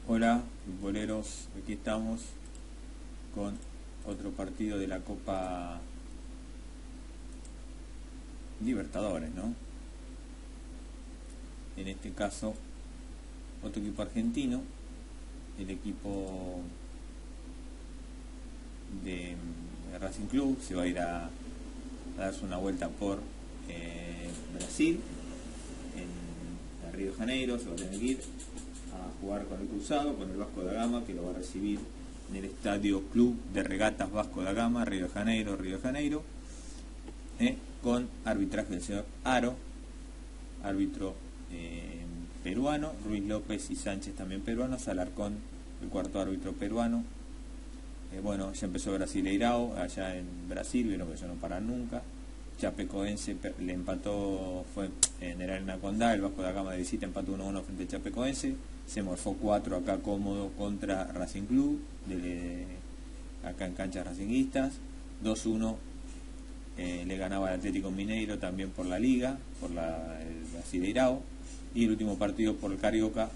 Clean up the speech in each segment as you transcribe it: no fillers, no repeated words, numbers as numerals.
Hola, futboleros, aquí estamos con otro partido de la Copa Libertadores, ¿no? En este caso, otro equipo argentino, el equipo de Racing Club, se va a ir a darse una vuelta por Brasil, en Río de Janeiro, se va a tener que ir a jugar con el Cruzado, con el Vasco da Gama, que lo va a recibir en el Estadio Club de Regatas Vasco da Gama, Río de Janeiro, con arbitraje del señor Aro, árbitro peruano, Ruiz López y Sánchez también peruanos, Alarcón el cuarto árbitro peruano. Bueno, ya empezó Brasileirao allá en Brasil, vieron que eso no para nunca. Chapecoense le empató, fue en el Arena Condá, el Vasco da Gama de visita empató 1-1 frente a Chapecoense, se morfó 4 acá cómodo contra Racing Club, acá en canchas racinguistas, 2-1 le ganaba al Atlético Mineiro también por la Liga, por el Brasileirao, y el último partido por el Carioca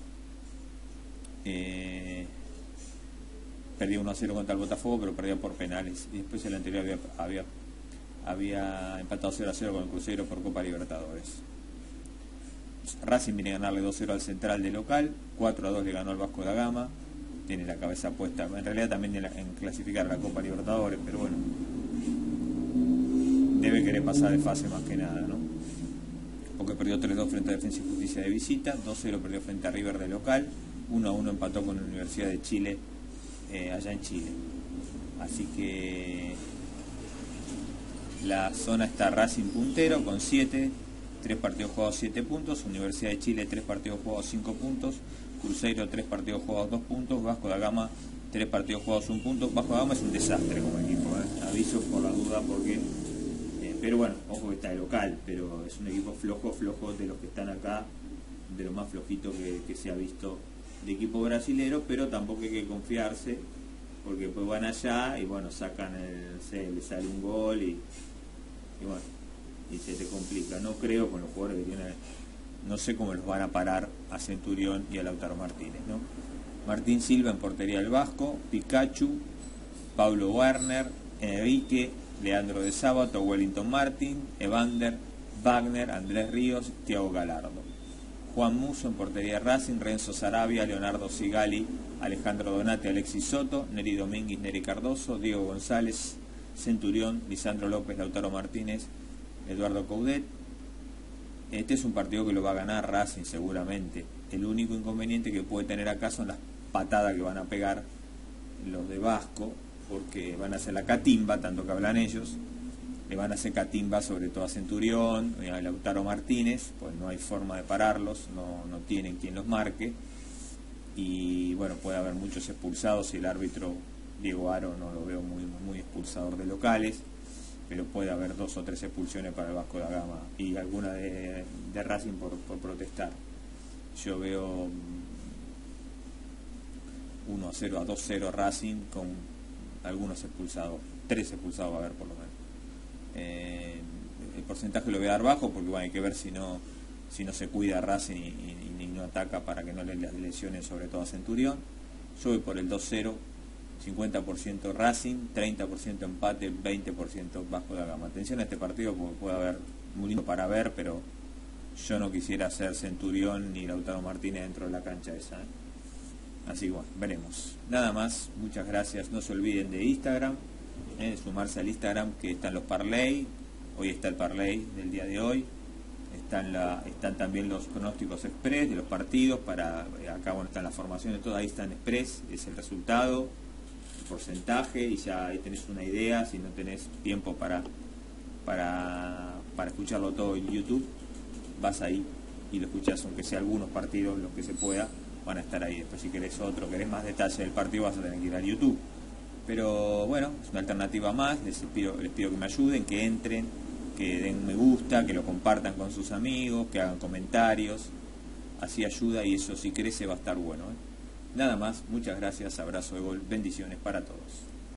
perdió 1-0 contra el Botafogo, pero perdió por penales, y después el anterior había empatado 0-0 con el Cruzeiro por Copa Libertadores. Racing viene a ganarle 2-0 al Central de local, 4-2 le ganó al Vasco da Gama, tiene la cabeza puesta, en realidad también en clasificar la Copa Libertadores, pero bueno, debe querer pasar de fase más que nada, ¿no? Porque perdió 3-2 frente a Defensa y Justicia de visita, 2-0 perdió frente a River de local, 1-1 empató con la Universidad de Chile, allá en Chile. Así que la zona está Racing puntero con 7, 3 partidos jugados 7 puntos, Universidad de Chile 3 partidos jugados 5 puntos, Cruzeiro 3 partidos jugados 2 puntos, Vasco da Gama 3 partidos jugados 1 punto. Vasco da Gama es un desastre como equipo, aviso por la duda porque pero bueno, ojo que está de local, pero es un equipo flojo de los que están acá, de lo más flojito que se ha visto de equipo brasilero, pero tampoco hay que confiarse porque pues van allá y bueno, sacan le sale un gol y bueno, y se te complica. No creo con los jugadores que tienen, no sé cómo los van a parar a Centurión y a Lautaro Martínez, ¿no? Martín Silva en portería del Vasco, Pikachu, Pablo Werner, Enrique, Leandro de Sábato, Wellington Martín, Evander, Wagner, Andrés Ríos, Thiago Galardo. Juan Musso en portería de Racing, Renzo Sarabia, Leonardo Sigali, Alejandro Donati, Alexis Soto, Neri Domínguez, Neri Cardoso, Diego González, Centurión, Lisandro López, Lautaro Martínez, Eduardo Coudet. Este es un partido que lo va a ganar Racing seguramente. El único inconveniente que puede tener acá son las patadas que van a pegar los de Vasco, porque van a hacer la catimba, tanto que hablan ellos, le van a hacer catimba sobre todo a Centurión y a Lautaro Martínez, pues no hay forma de pararlos, no tienen quien los marque, y bueno, puede haber muchos expulsados y el árbitro Diego Aro no lo veo muy expulsador de locales, pero puede haber 2 o 3 expulsiones para el Vasco da Gama y alguna de Racing por protestar. Yo veo 1-0 a 2-0 Racing con algunos expulsados, 3 expulsados va a haber por lo menos. El porcentaje lo voy a dar bajo porque bueno, hay que ver si no se cuida Racing y no ataca para que no le lesionen sobre todo a Centurión. Yo voy por el 2-0, 50% Racing, 30% empate, 20% Vasco da Gama. Atención a este partido porque puede haber muy lindo para ver, pero yo no quisiera ser Centurión ni Lautaro Martínez dentro de la cancha esa, Así que bueno, veremos. Nada más, muchas gracias. No se olviden de Instagram, de sumarse al Instagram, que están los parlay. Hoy está el parlay del día de hoy. Están también los pronósticos express de los partidos. Acá bueno, están las formaciones, todo ahí están express, es el resultado, el porcentaje, y ya ahí tenés una idea. Si no tenés tiempo para escucharlo todo en YouTube, vas ahí y lo escuchás, aunque sea algunos partidos, los que se pueda, van a estar ahí. Después si querés querés más detalle del partido, vas a tener que ir a YouTube. Pero bueno, es una alternativa más. Les pido que me ayuden, que entren, que den me gusta, que lo compartan con sus amigos, que hagan comentarios. Así ayuda y eso si crece va a estar bueno, Nada más, muchas gracias, abrazo de gol, bendiciones para todos.